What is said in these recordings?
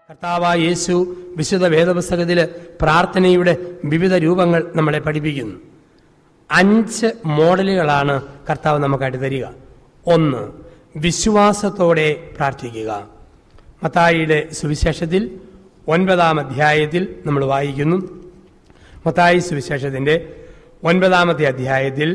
കർത്താവായ യേശു വിശുദ്ധ വേദപുസ്തകത്തിൽ പ്രാർത്ഥനയുടെ വിവിധ രൂപങ്ങൾ നമ്മളെ പഠിപ്പിക്കുന്നു. 5 മോഡലുകളാണ് കർത്താവ് നമുക്കായിട്ട് തരിക. 1, വിശ്വാസത്തോടെ പ്രാർത്ഥിക്കുക. മത്തായിയുടെ സുവിശേഷത്തിൽ 9-ാം അധ്യായത്തിൽ നമ്മൾ വായിക്കുന്നു. മത്തായി സുവിശേഷത്തിന്റെ 9-ാമത്തെ അധ്യായത്തിൽ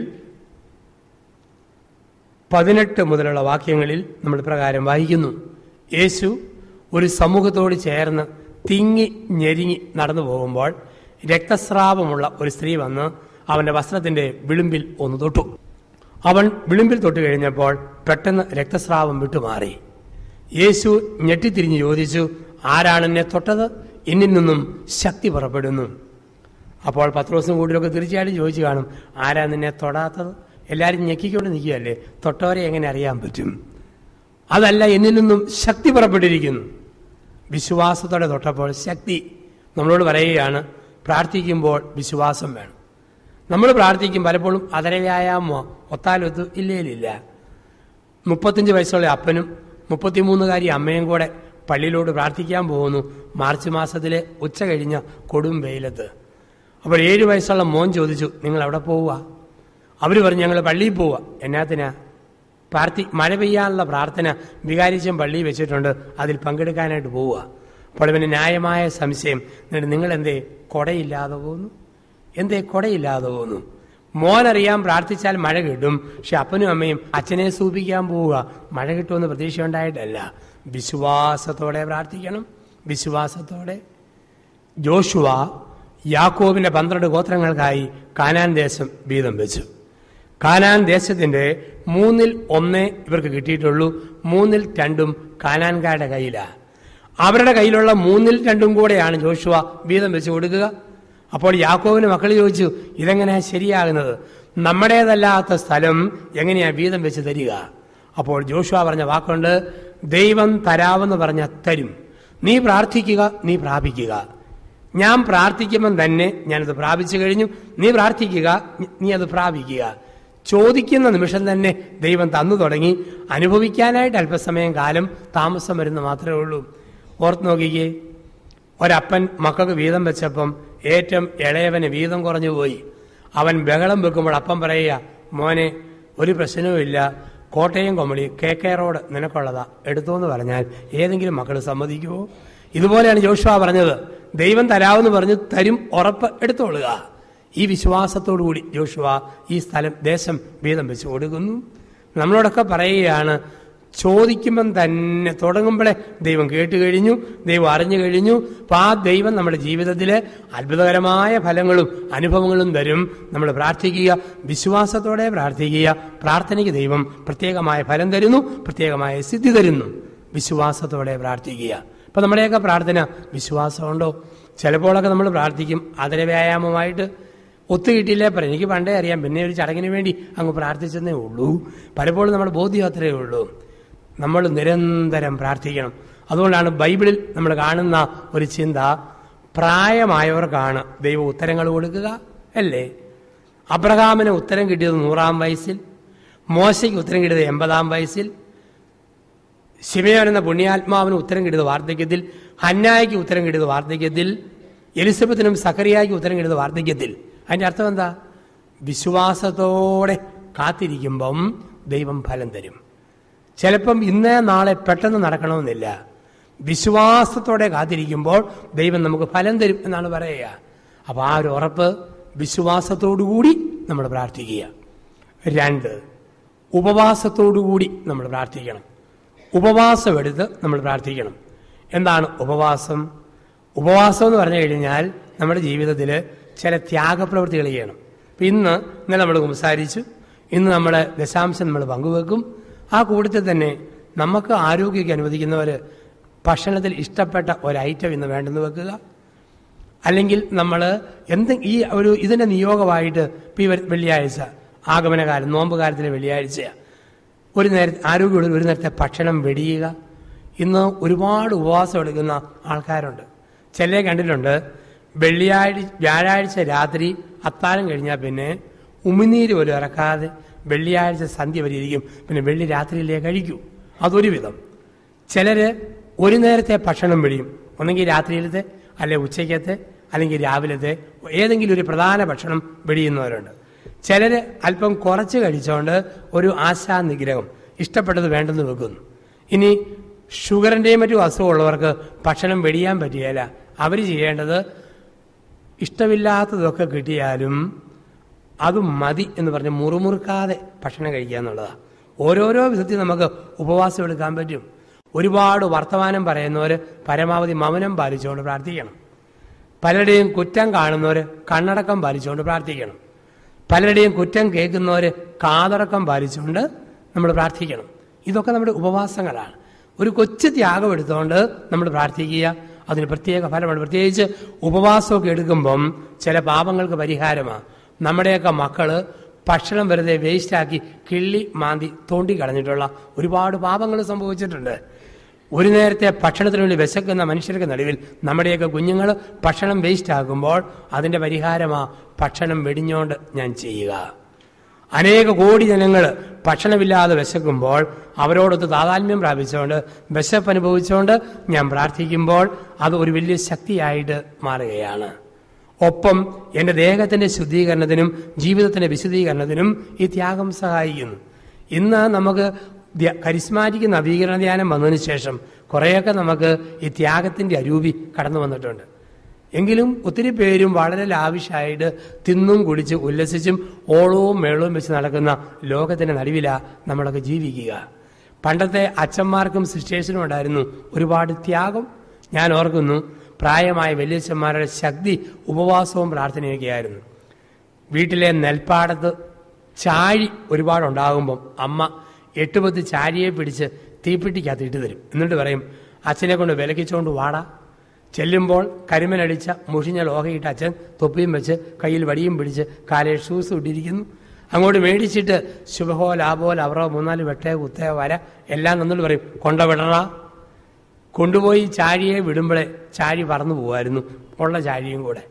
18 മുതലുള്ള വാക്യങ്ങളിൽ നമ്മൾ പ്രകാരം വായിക്കുന്നു. യേശു ഒരു സമൂഹത്തോട് ചേർന്ന് തിങ്ങി ഞെരുങ്ങി നടന്നു പോകുമ്പോൾ രക്തസ്രാവമുള്ള ഒരു സ്ത്രീ വന്ന് അവന്റെ വസ്ത്രത്തിന്റെ വിളിമ്പിൽ ഒന്ന് തൊട്ടു. അവൻ വിളിമ്പിൽ തൊട്ട് കഴിഞ്ഞപ്പോൾ പെട്ടെന്ന് രക്തസ്രാവം വിട്ടുമാറി. യേശു ഞെട്ടിത്തിരിഞ്ഞ് ചോദിച്ചു, ആരാണ് എന്നെ തൊട്ടത്? എന്നിൽ നിന്നും ശക്തി പുറപ്പെടുന്നു. അപ്പോൾ പത്രോസും കൂട്ടിലൊക്കെ തീർച്ചയായിട്ടും ചോദിച്ചു കാണും, ആരാ നിന്നെ തൊടാത്തത്? എല്ലാവരും ഞെക്കിക്കൊണ്ട് നിൽക്കുകയല്ലേ, തൊട്ടവരെ എങ്ങനെ അറിയാൻ പറ്റും? അതല്ല, എന്നിൽ നിന്നും ശക്തി പുറപ്പെട്ടിരിക്കുന്നു. വിശ്വാസത്തോടെ തൊട്ടപ്പോൾ ശക്തി. നമ്മളോട് പറയുകയാണ്, പ്രാർത്ഥിക്കുമ്പോൾ വിശ്വാസം വേണം. നമ്മൾ പ്രാർത്ഥിക്കും പലപ്പോഴും അതര വ്യായാമോ ഒത്താലൊത്തു ഇല്ലേലില്ല. 35 വയസ്സുള്ള അപ്പനും 33കാരി അമ്മയും കൂടെ പള്ളിയിലോട്ട് പ്രാർത്ഥിക്കാൻ പോകുന്നു. മാർച്ച് മാസത്തിലെ ഉച്ച കഴിഞ്ഞ കൊടും വെയിലത്ത്. അപ്പോൾ 7 വയസ്സുള്ള മോൻ ചോദിച്ചു, നിങ്ങൾ എവിടെ പോവുക? അവർ പറഞ്ഞു, ഞങ്ങൾ പള്ളിയിൽ പോവുക. എന്നാത്തിനാ? മഴ പെയ്യാനുള്ള പ്രാർത്ഥന വികാരിച്ചൻ പള്ളിയിൽ വെച്ചിട്ടുണ്ട്, അതിൽ പങ്കെടുക്കാനായിട്ട് പോവുക. അപ്പോൾ പിന്നെ ന്യായമായ സംശയം, നിങ്ങൾ എന്തേ കൊടയില്ലാതെ പോകുന്നു? എന്തേ കൊടയില്ലാതെ പോകുന്നു? മോനറിയാം പ്രാർത്ഥിച്ചാൽ മഴ കിട്ടും. പക്ഷെ അപ്പനും അമ്മയും അച്ഛനെ സൂപിക്കാൻ പോവുക, മഴ കിട്ടുമെന്ന് പ്രതീക്ഷ ഉണ്ടായിട്ടല്ല. വിശ്വാസത്തോടെ പ്രാർത്ഥിക്കണം, വിശ്വാസത്തോടെ. ജോഷുവ യാക്കോബിന്റെ 12 ഗോത്രങ്ങൾക്കായി കാനാൻ ദേശം വീതം വെച്ചു. കാനാൻ ദേശത്തിന്റെ 1/3 ഇവർക്ക് കിട്ടിയിട്ടുള്ളൂ. 2/3 കാനാൻകാരുടെ കയ്യിലാണ്. അവരുടെ കയ്യിലുള്ള 2/3 കൂടെയാണ് ജോഷുവ വീതം വെച്ച് കൊടുക്കുക. അപ്പോൾ യാക്കോബിന് മക്കൾ ചോദിച്ചു, ഇതെങ്ങനെയാ ശരിയാകുന്നത്? നമ്മുടേതല്ലാത്ത സ്ഥലം എങ്ങനെയാ വീതം വെച്ച് തരിക? അപ്പോൾ ജോഷുവ പറഞ്ഞ വാക്കുണ്ട്, ദൈവം തരാമെന്ന് പറഞ്ഞ തരും. നീ പ്രാർത്ഥിക്കുക, നീ പ്രാപിക്കുക. ഞാൻ പ്രാർത്ഥിക്കുമ്പം തന്നെ ഞാനത് പ്രാപിച്ചു കഴിഞ്ഞു. നീ പ്രാർത്ഥിക്കുക, നീ അത് പ്രാപിക്കുക. ചോദിക്കുന്ന നിമിഷം തന്നെ ദൈവം തന്നു തുടങ്ങി. അനുഭവിക്കാനായിട്ട് അല്പസമയം കാലം താമസം വരുന്ന മാത്രമേ ഉള്ളൂ. ഓർത്ത് നോക്കിക്കേ, ഒരപ്പൻ മക്കൾക്ക് വീതം വെച്ചപ്പം ഏറ്റവും ഇളയവന് വീതം കുറഞ്ഞു പോയി. അവൻ ബഹളം വെക്കുമ്പോൾ അപ്പം പറയുക, മോനെ ഒരു പ്രശ്നവുമില്ല, കോട്ടയം കൊമളി KK റോഡ് നിനക്കുള്ളതാ, എടുത്തോന്ന് പറഞ്ഞാൽ ഏതെങ്കിലും മക്കൾ സമ്മതിക്കുമോ? ഇതുപോലെയാണ് ജോഷുവ പറഞ്ഞത്, ദൈവം തരാമെന്ന് പറഞ്ഞു, തരും, ഉറപ്പ്, എടുത്തോളുക. ഈ വിശ്വാസത്തോടുകൂടി ജോഷുവ ഈ ദേശം വീതം വെച്ച് കൊടുക്കുന്നു. നമ്മളോടൊക്കെ പറയുകയാണ്, ചോദിക്കുമ്പം തന്നെ തുടങ്ങുമ്പോഴേ ദൈവം കേട്ട് കഴിഞ്ഞു, ദൈവം അറിഞ്ഞു കഴിഞ്ഞു. അപ്പം ആ ദൈവം നമ്മുടെ ജീവിതത്തിൽ അത്ഭുതകരമായ ഫലങ്ങളും അനുഭവങ്ങളും തരും. നമ്മൾ പ്രാർത്ഥിക്കുക, വിശ്വാസത്തോടെ പ്രാർത്ഥിക്കുക. പ്രാർത്ഥനയ്ക്ക് ദൈവം പ്രത്യേകമായ ഫലം തരുന്നു, പ്രത്യേകമായ സിദ്ധി തരുന്നു. വിശ്വാസത്തോടെ പ്രാർത്ഥിക്കുക. അപ്പം നമ്മുടെയൊക്കെ പ്രാർത്ഥന വിശ്വാസമുണ്ടോ? ചിലപ്പോഴൊക്കെ നമ്മൾ പ്രാർത്ഥിക്കും അതര വ്യായാമമായിട്ട്. ഒത്തുകിട്ടിയില്ലേ പറയും, എനിക്ക് പണ്ടേ അറിയാം, പിന്നെ ഒരു ചടങ്ങിന് വേണ്ടി അങ്ങ് പ്രാർത്ഥിച്ചെന്നേ ഉള്ളൂ. പലപ്പോഴും നമ്മുടെ ബോധ്യം അത്രയേ ഉള്ളൂ. നമ്മൾ നിരന്തരം പ്രാർത്ഥിക്കണം. അതുകൊണ്ടാണ് ബൈബിളിൽ നമ്മൾ കാണുന്ന ഒരു ചിന്ത, പ്രായമായവർക്കാണ് ദൈവം ഉത്തരങ്ങൾ കൊടുക്കുക, അല്ലേ? അബ്രഹാമിന് ഉത്തരം കിട്ടിയത് 100-ാം വയസ്സിൽ, മോശയ്ക്ക് ഉത്തരം കിട്ടിയത് 80-ാം വയസ്സിൽ, ശിമയോൻ എന്ന പുണ്യാത്മാവിന് ഉത്തരം കിട്ടിയത് വാർദ്ധക്യത്തിൽ, ഹന്നായ്ക്ക് ഉത്തരം കിട്ടിയത് വാർദ്ധക്യത്തിൽ, എലിസബത്തിനും സക്കറിയായ്ക്ക് ഉത്തരം കിട്ടിയത് വാർദ്ധക്യത്തിൽ. അതിന്റെ അർത്ഥം എന്താ? വിശ്വാസത്തോടെ കാത്തിരിക്കുമ്പം ദൈവം ഫലം തരും. ചിലപ്പം ഇന്നേ നാളെ പെട്ടെന്ന് നടക്കണമെന്നില്ല. വിശ്വാസത്തോടെ കാത്തിരിക്കുമ്പോൾ ദൈവം നമുക്ക് ഫലം തരും എന്നാണ് പറയുക. അപ്പൊ ആ ഒരു ഉറപ്പ്, വിശ്വാസത്തോടുകൂടി നമ്മൾ പ്രാർത്ഥിക്കുക. 2, ഉപവാസത്തോടുകൂടി നമ്മൾ പ്രാർത്ഥിക്കണം. ഉപവാസം എടുത്ത് നമ്മൾ പ്രാർത്ഥിക്കണം. എന്താണ് ഉപവാസം? ഉപവാസം എന്ന് പറഞ്ഞു കഴിഞ്ഞാൽ നമ്മുടെ ജീവിതത്തിൽ ചില ത്യാഗപ്രവൃത്തികൾ ചെയ്യണം. അപ്പം ഇന്നലെ നമ്മൾ സംസാരിച്ചു, ഇന്ന് നമ്മുടെ ദശാംശം നമ്മൾ പങ്കുവെക്കും. ആ കൂട്ടത്തിൽ തന്നെ നമുക്ക് ആരോഗ്യമൊക്കെ അനുവദിക്കുന്നവർ ഭക്ഷണത്തിൽ ഇഷ്ടപ്പെട്ട ഒരു ഐറ്റം ഇന്ന് വേണ്ടെന്ന് വെക്കുക. അല്ലെങ്കിൽ നമ്മൾ ഇതിൻ്റെ നിയോഗമായിട്ട് ഈ വെള്ളിയാഴ്ച ആഗമനകാലം, നോമ്പ് കാലത്തിലെ വെള്ളിയാഴ്ച ആരോഗ്യമുള്ള ഒരു നേരത്തെ ഭക്ഷണം വെടിയുക. ഇന്ന് ഒരുപാട് ഉപവാസം എടുക്കുന്ന ആൾക്കാരുണ്ട്. ചിലരെ കണ്ടിട്ടുണ്ട്, വ്യാഴാഴ്ച രാത്രി അത്താഴം കഴിഞ്ഞാൽ പിന്നെ ഉമിനീര് പോലും ഇറക്കാതെ വെള്ളിയാഴ്ച സന്ധ്യ വരെ ഇരിക്കും, പിന്നെ വെള്ളി രാത്രിയിലേ കഴിക്കൂ. അതൊരു വിധം. ചിലര് ഒരു നേരത്തെ ഭക്ഷണം വെടിയും, ഒന്നെങ്കിൽ രാത്രിയിലത്തെ, അല്ലെ ഉച്ചയ്ക്കത്തെ, അല്ലെങ്കിൽ രാവിലത്തെ ഏതെങ്കിലും ഒരു പ്രധാന ഭക്ഷണം വെടിയുന്നവരുണ്ട്. ചിലർ അല്പം കുറച്ച് കഴിച്ചുകൊണ്ട് ഒരു ആശാനിഗ്രഹം, ഇഷ്ടപ്പെട്ടത് വേണ്ടെന്ന് വെക്കുന്നു. ഇനി ഷുഗറിൻ്റെയും മറ്റും അസുഖമുള്ളവർക്ക് ഭക്ഷണം വെടിയാൻ പറ്റുകയില്ല. അവർ ചെയ്യേണ്ടത് ഇഷ്ടമില്ലാത്തതൊക്കെ കിട്ടിയാലും അത് മതി എന്ന് പറഞ്ഞ് മുറുമുറുക്കാതെ ഭക്ഷണം കഴിക്കുക എന്നുള്ളതാണ്. ഓരോരോ വിധത്തിൽ നമുക്ക് ഉപവാസം എടുക്കാൻ പറ്റും. ഒരുപാട് വർത്തമാനം പറയുന്നവർ പരമാവധി മൗനം പാലിച്ചുകൊണ്ട് പ്രാർത്ഥിക്കണം. പലരുടെയും കുറ്റം കാണുന്നവർ കണ്ണടക്കം പാലിച്ചുകൊണ്ട് പ്രാർത്ഥിക്കണം. പലരുടെയും കുറ്റം കേൾക്കുന്നവർ കാതടക്കം പാലിച്ചുകൊണ്ട് നമ്മൾ പ്രാർത്ഥിക്കണം. ഇതൊക്കെ നമ്മുടെ ഉപവാസങ്ങളാണ്. ഒരു കൊച്ചു ത്യാഗം എടുത്തുകൊണ്ട് നമ്മൾ പ്രാർത്ഥിക്കുക. അതിന് പ്രത്യേക ഫലമാണ്. പ്രത്യേകിച്ച് ഉപവാസമൊക്കെ എടുക്കുമ്പം ചില പാപങ്ങൾക്ക് പരിഹാരമാണ്. നമ്മുടെയൊക്കെ മക്കള് ഭക്ഷണം വെറുതെ വേസ്റ്റാക്കി കിള്ളി മാന്തി തോണ്ടി കളഞ്ഞിട്ടുള്ള ഒരുപാട് പാപങ്ങൾ സംഭവിച്ചിട്ടുണ്ട്. ഒരു നേരത്തെ ഭക്ഷണത്തിന് വേണ്ടി വിശക്കുന്ന മനുഷ്യർക്ക് നടുവിൽ നമ്മുടെയൊക്കെ കുഞ്ഞുങ്ങൾ ഭക്ഷണം വേസ്റ്റ് ആക്കുമ്പോൾ അതിൻ്റെ പരിഹാരമാ ഭക്ഷണം വെടിഞ്ഞോണ്ട് ഞാൻ ചെയ്യുക. അനേക കോടി ജനങ്ങൾ ഭക്ഷണമില്ലാതെ വിശക്കുമ്പോൾ അവരോടൊത്ത് താതാത്മ്യം പ്രാപിച്ചുകൊണ്ട് വിശപ്പ് അനുഭവിച്ചുകൊണ്ട് ഞാൻ പ്രാർത്ഥിക്കുമ്പോൾ അത് ഒരു വലിയ ശക്തിയായിട്ട് മാറുകയാണ്. ഒപ്പം എൻ്റെ ദേഹത്തിൻ്റെ ശുദ്ധീകരണത്തിനും ജീവിതത്തിൻ്റെ വിശുദ്ധീകരണത്തിനും ഈ ത്യാഗം സഹായിക്കുന്നു. ഇന്ന് നമുക്ക് കരിസ്മാറ്റിക് നവീകരണ ധ്യാനം വന്നതിന് ശേഷം കുറേയൊക്കെ നമുക്ക് ഈ ത്യാഗത്തിൻ്റെ അരൂപി കടന്നു വന്നിട്ടുണ്ട്. എങ്കിലും ഒത്തിരി പേരും വളരെ ലാവിഷായിട്ട് തിന്നും കുടിച്ച് ഉല്ലസിച്ചും ഓളവും മേളവും വെച്ച് നടക്കുന്ന ലോകത്തിൻ്റെ നടുവിലാണ് നമ്മളൊക്കെ ജീവിക്കുക. പണ്ടത്തെ അച്ഛന്മാർക്കും സിസ്റ്റേഴ്സിനും ഉണ്ടായിരുന്നു ഒരുപാട് ത്യാഗം. ഞാൻ ഓർക്കുന്നു, പ്രായമായ വലിയച്ഛന്മാരുടെ ശക്തി ഉപവാസവും പ്രാർത്ഥനയൊക്കെയായിരുന്നു. വീട്ടിലെ നെൽപ്പാടത്ത് ചാഴി ഒരുപാടുണ്ടാകുമ്പം അമ്മ 8-10 ചാരിയെ പിടിച്ച് തീപ്പെട്ടിക്കകത്ത് ഇട്ട് തരും. എന്നിട്ട് പറയും, അച്ഛനെ കൊണ്ട് വിലക്കിച്ചുകൊണ്ട് വാടാ. ചെല്ലുമ്പോൾ കരിമനടിച്ച മുഷിഞ്ഞ ലോഹയിട്ട് അച്ഛൻ തൊപ്പിയും വെച്ച് കയ്യിൽ വടിയും പിടിച്ച് കാലേ ഷൂസ് ഇട്ടിരിക്കുന്നു. അങ്ങോട്ട് മേടിച്ചിട്ട് ശുഭഹോ ലാഭോ ലവറോ 3-4 വെട്ടയോ കുത്തയോ വര എല്ലാം തന്നിട്ട് പറയും, കൊണ്ടുവിടണ. കൊണ്ടുപോയി ചാഴിയെ വിടുമ്പോഴേ ചാഴി പറന്നു പോകുമായിരുന്നു, ഉള്ള ചാഴിയും കൂടെ.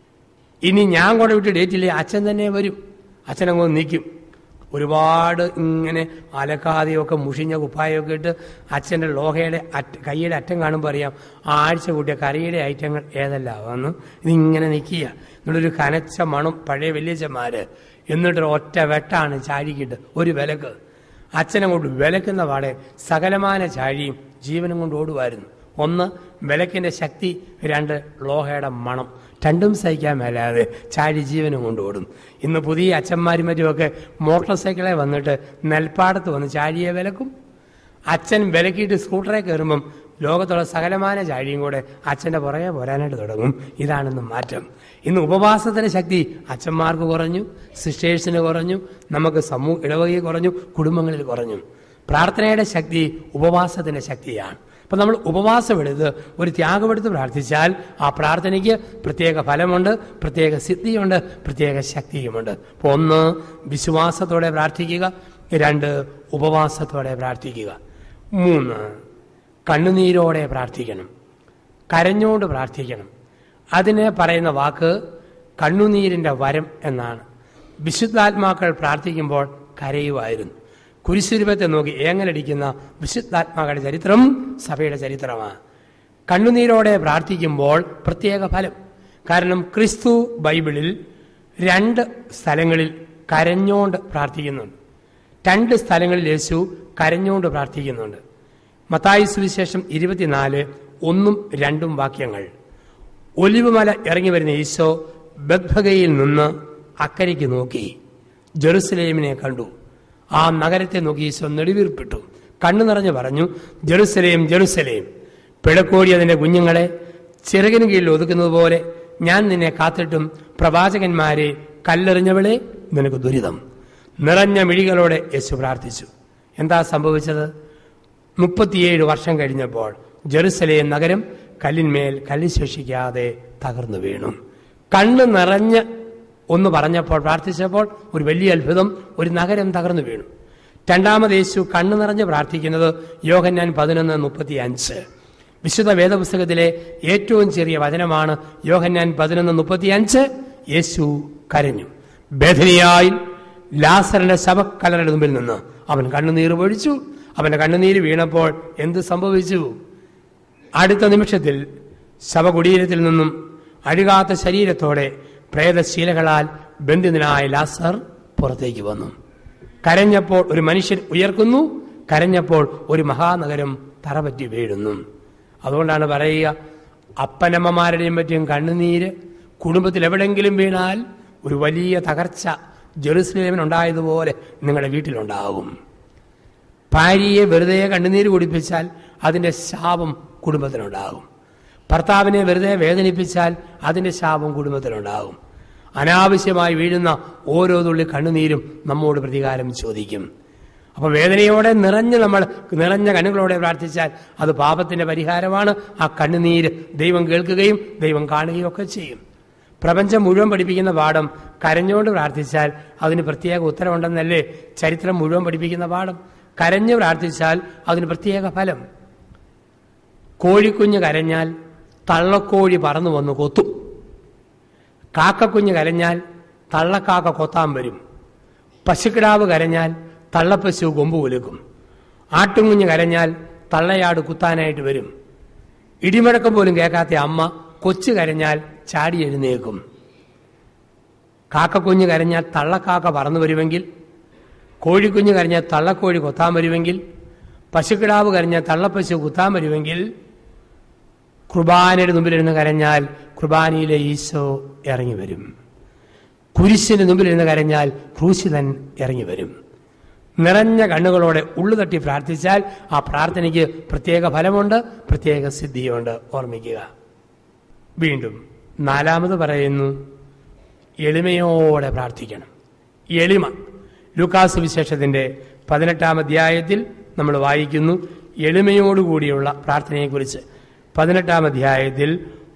ഇനി ഞാൻ കൂടെ വിട്ട് ഡേറ്റില്ലേ, അച്ഛൻ തന്നെ വരും. അച്ഛനങ്ങോട്ട് നിൽക്കും. ഒരുപാട് ഇങ്ങനെ അലക്കാതെയൊക്കെ മുഷിഞ്ഞ കുപ്പായൊക്കെ ഇട്ട് അച്ഛൻ്റെ ലോഹയുടെ കൈയുടെ അറ്റം കാണുമ്പോൾ അറിയാം ആഴ്ച കൂട്ടിയ കറിയുടെ ഐറ്റങ്ങൾ ഏതെല്ലാം വന്ന് ഇതിങ്ങനെ നിൽക്കുക. എന്നിട്ടൊരു കനച്ച മണം പഴയ വലിയച്ഛന്മാർ. എന്നിട്ടൊരു ഒറ്റ വെട്ടാണ് ചാഴിക്കിട്ട് ഒരു വിലക്ക്. അച്ഛനങ്ങോട്ട് വിലക്കുന്ന പാടെ സകലമാന ചാഴിയും ജീവനും കൊണ്ട് ഓടുമായിരുന്നു. 1 വിലക്കിൻ്റെ ശക്തി, 2 ലോഹയുടെ മണം. രണ്ടും സഹിക്കാൻ മേലാതെ ചാഴി ജീവനും കൊണ്ട് ഓടും. ഇന്ന് പുതിയ അച്ഛന്മാരും മറ്റുമൊക്കെ മോട്ടോർ സൈക്കിളെ വന്നിട്ട് നെൽപ്പാടത്ത് വന്ന് ചാഴിയെ വിലക്കും. അച്ഛൻ വിലക്കിയിട്ട് സ്കൂട്ടറെ കയറുമ്പം ലോകത്തുള്ള സകലമാന ചാഴിയും കൂടെ അച്ഛൻ്റെ പുറകെ പോരാനായിട്ട് തുടങ്ങും. ഇതാണെന്ന് മാറ്റം. ഇന്ന് ഉപവാസത്തിൻ്റെ ശക്തി അച്ഛന്മാർക്ക് കുറഞ്ഞു, സിസ്റ്റേഴ്സിന് കുറഞ്ഞു, നമുക്ക് ഇടവകയിൽ കുറഞ്ഞു, കുടുംബങ്ങളിൽ കുറഞ്ഞു. പ്രാർത്ഥനയുടെ ശക്തി ഉപവാസത്തിൻ്റെ ശക്തിയാണ്. അപ്പം നമ്മൾ ഉപവാസം എടുത്ത് ഒരു ത്യാഗമെടുത്ത് പ്രാർത്ഥിച്ചാൽ ആ പ്രാർത്ഥനയ്ക്ക് പ്രത്യേക ഫലമുണ്ട്, പ്രത്യേക സിദ്ധിയുണ്ട്, പ്രത്യേക ശക്തിയുമുണ്ട്. അപ്പോൾ 1 വിശ്വാസത്തോടെ പ്രാർത്ഥിക്കുക, 2 ഉപവാസത്തോടെ പ്രാർത്ഥിക്കുക, 3 കണ്ണുനീരോടെ പ്രാർത്ഥിക്കണം, കരഞ്ഞോണ്ട് പ്രാർത്ഥിക്കണം. അതിന് പറയുന്ന വാക്ക് കണ്ണുനീരിൻ്റെ വരം എന്നാണ്. വിശുദ്ധാത്മാക്കൾ പ്രാർത്ഥിക്കുമ്പോൾ കരയുമായിരുന്നു. കുരിശുരൂപത്തെ നോക്കി ഏങ്ങലടിക്കുന്ന വിശുദ്ധാത്മാക്കളുടെ ചരിത്രം സഭയുടെ ചരിത്രമാണ്. കണ്ണുനീരോടെ പ്രാർത്ഥിക്കുമ്പോൾ പ്രത്യേക ഫലം. കാരണം ക്രിസ്തു ബൈബിളിൽ 2 സ്ഥലങ്ങളിൽ കരഞ്ഞോണ്ട് പ്രാർത്ഥിക്കുന്നുണ്ട്. 2 സ്ഥലങ്ങളിൽ യേശു കരഞ്ഞോണ്ട് പ്രാർത്ഥിക്കുന്നുണ്ട്. മത്തായി സുവിശേഷം 24 1-2 വാക്യങ്ങൾ. ഒലിവുമല ഇറങ്ങി വരുന്ന ഈശോ ബത്ഭഗയിൽ നിന്ന് അക്കരയ്ക്ക് നോക്കി ജെറുസലേമിനെ കണ്ടു. ആ നഗരത്തെ നോക്കി ഈശോ നെടുവീർപ്പിട്ടു. കണ്ണു നിറഞ്ഞു പറഞ്ഞു, ജെറുസലേം ജെറുസലേം, പിടക്കോടി അതിൻ്റെ കുഞ്ഞുങ്ങളെ ചിറകിന് കീഴിൽ ഒതുക്കുന്നത് പോലെ ഞാൻ നിന്നെ കാത്തിട്ടും പ്രവാചകന്മാരെ കല്ലെറിഞ്ഞവളെ നിനക്ക് ദുരിതം. നിറഞ്ഞ മിഴികളോടെ യേശു പ്രാർത്ഥിച്ചു. എന്താ സംഭവിച്ചത്? 37 വർഷം കഴിഞ്ഞപ്പോൾ ജെറുസലേം നഗരം കല്ലിന്മേൽ കല്ല് ശേഷിക്കാതെ തകർന്നു വീണു. കണ്ണ് നിറഞ്ഞ് ഒന്ന് പറഞ്ഞപ്പോൾ, പ്രാർത്ഥിച്ചപ്പോൾ ഒരു വലിയ അത്ഭുതം, ഒരു നഗരം തകർന്നു വീണു. 2ാമത് യേശു കണ്ണു നിറഞ്ഞ് പ്രാർത്ഥിക്കുന്നത് യോഹന്നാൻ 11:35. വിശുദ്ധ വേദപുസ്തകത്തിലെ ഏറ്റവും ചെറിയ വചനമാണ് യോഹന്നാൻ 11:35. യേശു കരഞ്ഞു. ബേഥനിയായിൽ ലാസറിന്റെ ശവക്കല്ലറയുടെ മുമ്പിൽ നിന്ന് അവൻ കണ്ണുനീർ പൊഴിച്ചു. അവന്റെ കണ്ണുനീര് വീണപ്പോൾ എന്ത് സംഭവിച്ചു? അടുത്ത നിമിഷത്തിൽ ശവകുടീരത്തിൽ നിന്നും അഴുകാത്ത ശരീരത്തോടെ പ്രേതശീലകളാൽ ബന്ധിതനായ ലാസർ പുറത്തേക്ക് വന്നു. കരഞ്ഞപ്പോൾ ഒരു മനുഷ്യൻ ഉയർക്കുന്നു, കരഞ്ഞപ്പോൾ ഒരു മഹാനഗരം തറപറ്റി വീഴുന്നു. അതുകൊണ്ടാണ് പറയുക, അപ്പനമ്മമാരുടെയും പറ്റിയും കണ്ണുനീര് കുടുംബത്തിൽ എവിടെയെങ്കിലും വീണാൽ ഒരു വലിയ തകർച്ച ജെറുസലേമിനുണ്ടായതുപോലെ നിങ്ങളുടെ വീട്ടിലുണ്ടാകും. ഭാര്യയെ വെറുതെ കണ്ണുനീര് കുടിപ്പിച്ചാൽ അതിൻ്റെ ശാപം കുടുംബത്തിനുണ്ടാകും. ഭർത്താവിനെ വെറുതെ വേദനിപ്പിച്ചാൽ അതിൻ്റെ ശാപം കുടുംബത്തിലുണ്ടാകും. അനാവശ്യമായി വീഴുന്ന ഓരോ തുള്ളി കണ്ണുനീരും നമ്മോട് പ്രതികാരം ചോദിക്കും. അപ്പോൾ വേദനയോടെ നിറഞ്ഞ കണ്ണുകളോടെ പ്രാർത്ഥിച്ചാൽ അത് പാപത്തിന്റെ പരിഹാരമാണ്. ആ കണ്ണുനീര് ദൈവം കേൾക്കുകയും ദൈവം കാണുകയും ഒക്കെ ചെയ്യും. പ്രപഞ്ചം മുഴുവൻ പഠിപ്പിക്കുന്ന പാഠം കരഞ്ഞുകൊണ്ട് പ്രാർത്ഥിച്ചാൽ അതിന് പ്രത്യേക ഉത്തരവുണ്ടെന്നല്ലേ ചരിത്രം മുഴുവൻ പഠിപ്പിക്കുന്ന പാഠം. കരഞ്ഞു പ്രാർത്ഥിച്ചാൽ അതിന് പ്രത്യേക ഫലം. കോഴിക്കുഞ്ഞ് കരഞ്ഞാൽ തള്ളക്കോഴി പറന്നു വന്ന് കൊത്തും. കാക്കക്കുഞ്ഞ് കരഞ്ഞാൽ തള്ളക്കാക്ക കൊത്താൻ വരും. പശുക്കിടാവ് കരഞ്ഞാൽ തള്ളപ്പശു കൊമ്പ് കുലുക്കും. ആട്ടുംകുഞ്ഞ് കരഞ്ഞാൽ തള്ളയാട് കുത്താനായിട്ട് വരും. ഇടിമുഴക്കം പോലും കേൾക്കാത്ത അമ്മ കൊച്ചു കരഞ്ഞാൽ ചാടി എഴുന്നേക്കും. കാക്കക്കുഞ്ഞ് കരഞ്ഞാൽ തള്ളക്കാക്ക പറന്നു വരുമെങ്കിൽ, കോഴിക്കുഞ്ഞ് കരഞ്ഞാൽ തള്ളക്കോഴി കൊത്താൻ വരുമെങ്കിൽ, പശുക്കിടാവ് കരഞ്ഞാൽ തള്ളപ്പശു കുത്താൻ വരുമെങ്കിൽ, കുർബാനയുടെ മുമ്പിലിരുന്ന് കരഞ്ഞാൽ കുർബാനയിലെ ഈശോ ഇറങ്ങി വരും. കുരിശിന്റെ മുമ്പിലിരുന്ന് കരഞ്ഞാൽ ക്രൂശിതൻ ഇറങ്ങി വരും. നിറഞ്ഞ കണ്ണുകളോടെ ഉള്ളു തട്ടി പ്രാർത്ഥിച്ചാൽ ആ പ്രാർത്ഥനയ്ക്ക് പ്രത്യേക ഫലമുണ്ട്, പ്രത്യേക സിദ്ധിയുണ്ട്. ഓർമ്മിക്കുക. വീണ്ടും നാലാമത് പറയുന്നു, എളിമയോടെ പ്രാർത്ഥിക്കണം. എളിമ. ലൂക്കാസ് വിശേഷത്തിന്റെ 18-ാം അധ്യായത്തിൽ നമ്മൾ വായിക്കുന്നു എളിമയോടുകൂടിയുള്ള പ്രാർത്ഥനയെക്കുറിച്ച്. 18-ാം അധ്യായത്തിൽ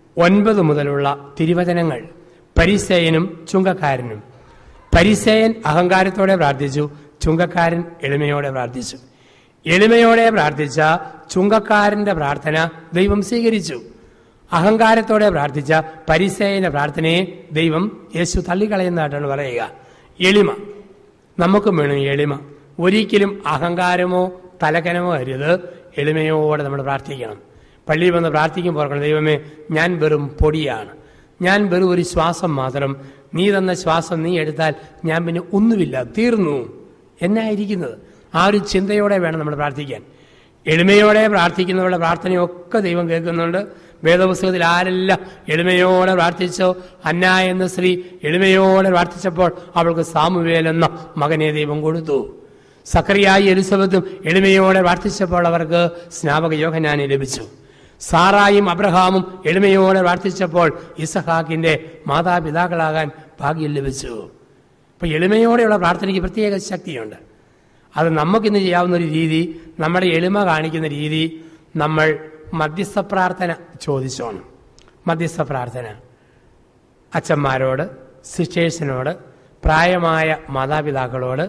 9 മുതലുള്ള തിരുവചനങ്ങൾ. പരിസേയനും ചുങ്കക്കാരനും. പരിസേയൻ അഹങ്കാരത്തോടെ പ്രാർത്ഥിച്ചു, ചുങ്കക്കാരൻ എളിമയോടെ പ്രാർത്ഥിച്ചു. എളിമയോടെ പ്രാർത്ഥിച്ച ചുങ്കക്കാരന്റെ പ്രാർത്ഥന ദൈവം സ്വീകരിച്ചു. അഹങ്കാരത്തോടെ പ്രാർത്ഥിച്ച പരിസേയന്റെ പ്രാർത്ഥനയെ ദൈവം യേശു തള്ളിക്കളയുന്നതായിട്ടാണ് പറയുക. എളിമ. നമുക്കും വേണം എളിമ. ഒരിക്കലും അഹങ്കാരമോ തലക്കനമോ അരുത്. എളിമയോടെ നമ്മൾ പ്രാർത്ഥിക്കണം. പള്ളിയിൽ വന്ന് പ്രാർത്ഥിക്കുമ്പോൾ ഓർക്കണം, ദൈവമേ, ഞാൻ വെറും പൊടിയാണ്, ഞാൻ വെറും ഒരു ശ്വാസം മാത്രം, നീ തന്ന ശ്വാസം നീ എടുത്താൽ ഞാൻ പിന്നെ ഒന്നുമില്ല, തീർന്നു എന്നായിരിക്കുന്നത്. ആ ഒരു ചിന്തയോടെ വേണം നമ്മൾ പ്രാർത്ഥിക്കാൻ. എളിമയോടെ പ്രാർത്ഥിക്കുന്നവരുടെ പ്രാർത്ഥനയൊക്കെ ദൈവം കേൾക്കുന്നുണ്ട്. വേദപുസ്തകത്തിൽ ആരെല്ലാം എളിമയോടെ പ്രാർത്ഥിച്ചോ, അന്ന എന്ന സ്ത്രീ എളിമയോടെ പ്രാർത്ഥിച്ചപ്പോൾ അവൾക്ക് സാമുവേൽ എന്ന മകനെ ദൈവം കൊടുത്തു. സക്കറിയായി എലിസബത്തും എളിമയോടെ പ്രാർത്ഥിച്ചപ്പോൾ അവർക്ക് സ്നാപക യോഹന്നാനെ ലഭിച്ചു. സാറായും അബ്രഹാമും എളിമയോടെ പ്രാർത്ഥിച്ചപ്പോൾ ഇസഹാക്കിന്റെ മാതാപിതാക്കളാകാൻ ഭാഗ്യം ലഭിച്ചു. അപ്പൊ എളിമയോടെയുള്ള പ്രാർത്ഥനയ്ക്ക് പ്രത്യേക ശക്തിയുണ്ട്. അത് നമുക്കിന്ന് ചെയ്യാവുന്ന ഒരു രീതി, നമ്മുടെ എളിമ കാണിക്കുന്ന രീതി, നമ്മൾ മധ്യസ്ഥ പ്രാർത്ഥന ചോദിച്ചോണം. മധ്യസ്ഥ പ്രാർത്ഥന അച്ഛന്മാരോട്, സിസ്റ്റേഴ്സിനോട്, പ്രായമായ മാതാപിതാക്കളോട്,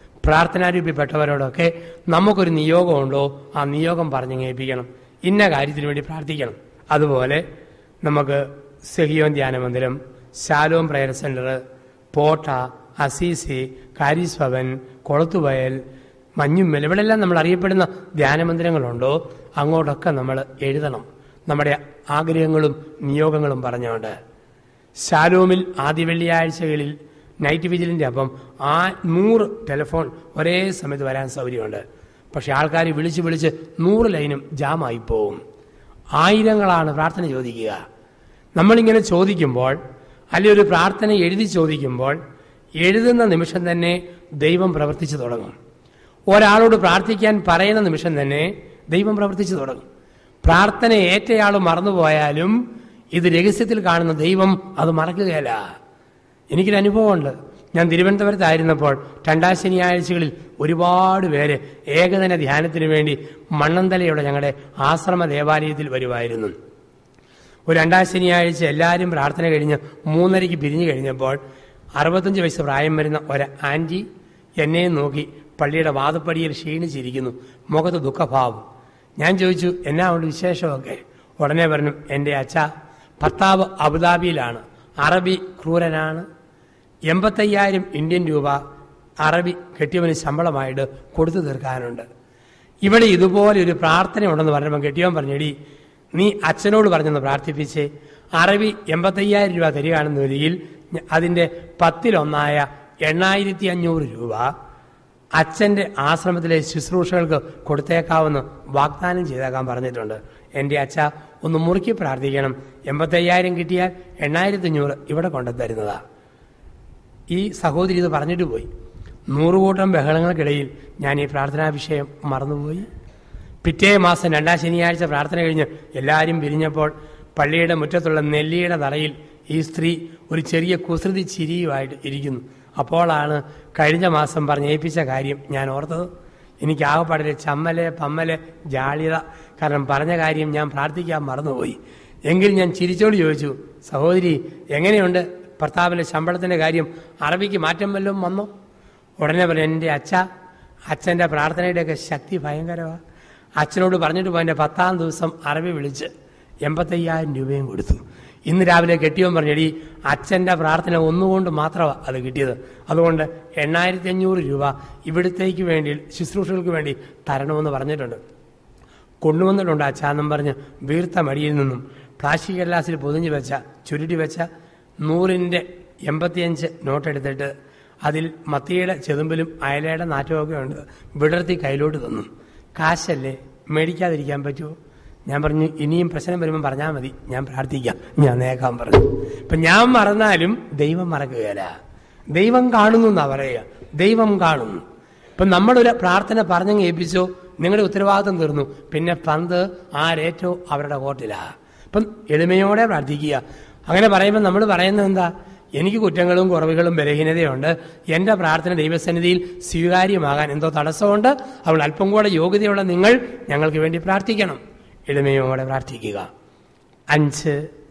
പ്രാർത്ഥനാരൂപിപ്പെട്ടവരോടൊക്കെ നമുക്കൊരു നിയോഗമുണ്ടോ ആ നിയോഗം പറഞ്ഞു കേൾപ്പിക്കണം. ഇന്ന കാര്യത്തിന് വേണ്ടി പ്രാർത്ഥിക്കണം. അതുപോലെ നമുക്ക് സെഹിയോൻ ധ്യാന മന്ദിരം, Shalom prayer centre, Potta, Assisi, Charis Bhavan, Kolathuvayal, Manjummel, ഇവിടെല്ലാം നമ്മൾ അറിയപ്പെടുന്ന ധ്യാനമന്ദിരങ്ങളുണ്ടോ അങ്ങോട്ടൊക്കെ നമ്മൾ എഴുതണം, നമ്മുടെ ആഗ്രഹങ്ങളും നിയോഗങ്ങളും പറഞ്ഞുകൊണ്ട്. ശാലോമിൽ ആദ്യ വെള്ളിയാഴ്ചകളിൽ നൈറ്റ് വിജിലിൻ്റെ അപ്പം 100 ടെലിഫോൺ ഒരേ സമയത്ത് വരാൻ സൗകര്യമുണ്ട്. പക്ഷെ ആൾക്കാർ വിളിച്ച് 100 ലൈനും ജാമായി പോവും. ആയിരങ്ങളാണ് പ്രാർത്ഥന ചോദിക്കുക. നമ്മളിങ്ങനെ ചോദിക്കുമ്പോൾ, അല്ലെങ്കിൽ ഒരു പ്രാർത്ഥന എഴുതി ചോദിക്കുമ്പോൾ, എഴുതുന്ന നിമിഷം തന്നെ ദൈവം പ്രവർത്തിച്ചു തുടങ്ങും. ഒരാളോട് പ്രാർത്ഥിക്കാൻ പറയുന്ന നിമിഷം തന്നെ ദൈവം പ്രവർത്തിച്ചു തുടങ്ങും. പ്രാർത്ഥന ഏറ്റയാൾ മറന്നുപോയാലും ഇത് രഹസ്യത്തിൽ കാണുന്ന ദൈവം അത് മറക്കുകയല്ല. എനിക്കൊരു അനുഭവമുണ്ട്. ഞാൻ തിരുവനന്തപുരത്തായിരുന്നപ്പോൾ 2ാം ശനിയാഴ്ചകളിൽ ഒരുപാട് പേര് ഏകദിന ധ്യാനത്തിന് വേണ്ടി മണ്ണന്തലയുടെ ഞങ്ങളുടെ ആശ്രമ ദേവാലയത്തിൽ വരുമായിരുന്നു. ഒരു 2ാം ശനിയാഴ്ച എല്ലാവരും പ്രാർത്ഥന കഴിഞ്ഞ് 3:30 പിരിഞ്ഞു കഴിഞ്ഞപ്പോൾ 65 വയസ്സ് പ്രായം വരുന്ന ഒരു ആൻറ്റി എന്നെ നോക്കി പള്ളിയുടെ വാദപ്പടിയിൽ ക്ഷീണിച്ചിരിക്കുന്നു, മുഖത്ത് ദുഃഖഭാവം. ഞാൻ ചോദിച്ചു, എന്നാ ഉണ്ട് വിശേഷമൊക്കെ? ഉടനെ പറഞ്ഞു, എൻ്റെ അച്ഛ, ഭർത്താവ് അബുദാബിയിലാണ്, അറബി ക്രൂരനാണ്, 85,000 ഇന്ത്യൻ രൂപ അറബി കെട്ടിയവന് ശമ്പളമായിട്ട് കൊടുത്തു തീർക്കാനുണ്ട്. ഇവിടെ ഇതുപോലെ ഒരു പ്രാർത്ഥന ഉണ്ടെന്ന് പറഞ്ഞപ്പോൾ കെട്ടിയവൻ പറഞ്ഞെടി, നീ അച്ഛനോട് പറഞ്ഞെന്ന് പ്രാർത്ഥിപ്പിച്ച് അറബി 85,000 രൂപ തരികയാണെന്ന് വരികിൽ അതിൻ്റെ 10% 8,500 രൂപ അച്ഛൻ്റെ ആശ്രമത്തിലെ ശുശ്രൂഷകൾക്ക് കൊടുത്തേക്കാവെന്ന് വാഗ്ദാനം ചെയ്തേക്കാൻ പറഞ്ഞിട്ടുണ്ട്. എൻ്റെ അച്ഛ ഒന്ന് മുറുക്കി പ്രാർത്ഥിക്കണം. 85,000 കിട്ടിയാൽ 8,500 ഇവിടെ കൊണ്ടുതരുന്നതാ. ഈ സഹോദരി ഇത് പറഞ്ഞിട്ട് പോയി. 100 കൂട്ടം ബഹളങ്ങൾക്കിടയിൽ ഞാൻ ഈ പ്രാർത്ഥനാ വിഷയം മറന്നുപോയി. പിറ്റേ മാസം 2-ാം ശനിയാഴ്ച പ്രാർത്ഥന കഴിഞ്ഞ് എല്ലാവരും പിരിഞ്ഞപ്പോൾ പള്ളിയുടെ മുറ്റത്തുള്ള നെല്ലിയുടെ തറയിൽ ഈ സ്ത്രീ ഒരു ചെറിയ കുസൃതി ചിരിയുമായിട്ട് ഇരിക്കുന്നു. അപ്പോഴാണ് കഴിഞ്ഞ മാസം പറഞ്ഞേൽപ്പിച്ച കാര്യം ഞാൻ ഓർത്തത്. എനിക്ക് ആകെപ്പാടിലെ ചമ്മല് പമ്മല് ജാള്യത. കാരണം പറഞ്ഞ കാര്യം ഞാൻ പ്രാർത്ഥിക്കാൻ മറന്നുപോയി. എങ്കിലും ഞാൻ ചിരിച്ചോട് ചോദിച്ചു, സഹോദരി എങ്ങനെയുണ്ട് ഭർത്താവിൻ്റെ ശമ്പളത്തിൻ്റെ കാര്യം? അറബിക്ക് മാറ്റം വല്ലതും വന്നോ? ഉടനെ പറഞ്ഞു, എൻ്റെ അച്ഛൻ്റെ പ്രാർത്ഥനയുടെയൊക്കെ ശക്തി ഭയങ്കരമാണ്. അച്ഛനോട് പറഞ്ഞിട്ട് പോയി. എൻ്റെ 10-ാം ദിവസം അറബി വിളിച്ച് 85,000 രൂപയും കൊടുത്തു. ഇന്ന് രാവിലെ കെട്ടിയവൻ പറഞ്ഞടി, അച്ഛൻ്റെ പ്രാർത്ഥന ഒന്നുകൊണ്ട് മാത്രമാണ് അത് കിട്ടിയത്. അതുകൊണ്ട് 8,500 രൂപ ഇവിടത്തേക്ക് വേണ്ടി ശുശ്രൂഷകൾക്ക് വേണ്ടി തരണമെന്ന് പറഞ്ഞിട്ടുണ്ട്. കൊണ്ടുവന്നിട്ടുണ്ട് അച്ഛാന്നും പറഞ്ഞ് വീർത്ത മടിയിൽ നിന്നും പ്ലാസ്റ്റിക് ഗ്ലാസിൽ പൊതിഞ്ഞ് വെച്ച ചുരുട്ടി വെച്ച 100-ന്റെ 85 നോട്ടെടുത്തിട്ട് അതിൽ മത്തിയുടെ ചെതുമ്പിലും അയലയുടെ നാറ്റമൊക്കെ ഉണ്ട് വിടർത്തി കയ്യിലോട്ട് തന്നു. കാശല്ലേ, മേടിക്കാതിരിക്കാൻ പറ്റുമോ? ഞാൻ പറഞ്ഞു, ഇനിയും പ്രശ്നം വരുമ്പോൾ പറഞ്ഞാൽ മതി, ഞാൻ പ്രാർത്ഥിക്കാം, ഞാൻ നേക്കാൻ പറഞ്ഞു. ഇപ്പം ഞാൻ മറന്നാലും ദൈവം മറക്കുകയില്ല. ദൈവം കാണുന്നു എന്നാ പറയുക. ദൈവം കാണുന്നു. ഇപ്പം നമ്മളൊരു പ്രാർത്ഥന പറഞ്ഞങ്ങ് ഏൽപ്പിച്ചോ, നിങ്ങളുടെ ഉത്തരവാദിത്വം തീർന്നു. പിന്നെ പന്ത് ആരേറ്റോ അവരുടെ കോർട്ടിലാ. അപ്പം എളിമയോടെ പ്രാർത്ഥിക്കുക. അങ്ങനെ പറയുമ്പോൾ നമ്മൾ പറയുന്നത് എന്താ? എനിക്ക് കുറ്റങ്ങളും കുറവുകളും ബലഹീനതയുണ്ട്. എൻ്റെ പ്രാർത്ഥന ദൈവസന്നിധിയിൽ സ്വീകാര്യമാകാൻ എന്തോ തടസ്സമുണ്ട്. അവൾ അല്പം കൂടെ യോഗ്യതയുള്ള നിങ്ങൾ ഞങ്ങൾക്ക് വേണ്ടി പ്രാർത്ഥിക്കണം. എളിമയോടെ പ്രാർത്ഥിക്കുക. 5,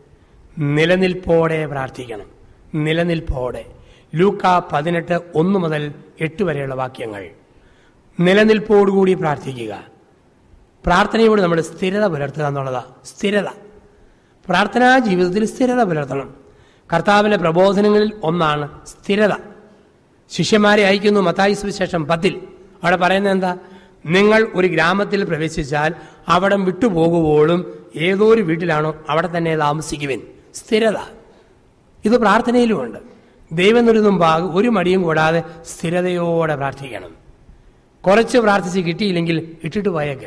നിലനിൽപ്പോടെ പ്രാർത്ഥിക്കണം. നിലനിൽപ്പോടെ. ലൂക്ക 18:1 മുതൽ 8 വരെയുള്ള വാക്യങ്ങൾ. നിലനിൽപ്പോടുകൂടി പ്രാർത്ഥിക്കുക. പ്രാർത്ഥനയോട് നമ്മൾ സ്ഥിരത പുലർത്തുക എന്നുള്ളതാണ്. സ്ഥിരത. പ്രാർത്ഥനാ ജീവിതത്തിൽ സ്ഥിരത പുലർത്തണം. കർത്താവിന്റെ പ്രബോധനങ്ങളിൽ ഒന്നാണ് സ്ഥിരത. ശിഷ്യന്മാരെ അയക്കുന്നു മത്തായി സുവിശേഷം 10. അവിടെ പറയുന്നത് എന്താ? നിങ്ങൾ ഒരു ഗ്രാമത്തിൽ പ്രവേശിച്ചാൽ അവിടം വിട്ടുപോകുമ്പോഴും ഏതോ ഒരു വീട്ടിലാണോ അവിടെ തന്നെ താമസിക്കുവിൻ. സ്ഥിരത. ഇത് പ്രാർത്ഥനയിലുമുണ്ട്. ദൈവം മുമ്പാകെ ഒരു മടിയും കൂടാതെ സ്ഥിരതയോടെ പ്രാർത്ഥിക്കണം. കുറച്ച് പ്രാർത്ഥിച്ച് കിട്ടിയില്ലെങ്കിൽ ഇട്ടിട്ട് പോയേക്കൽ.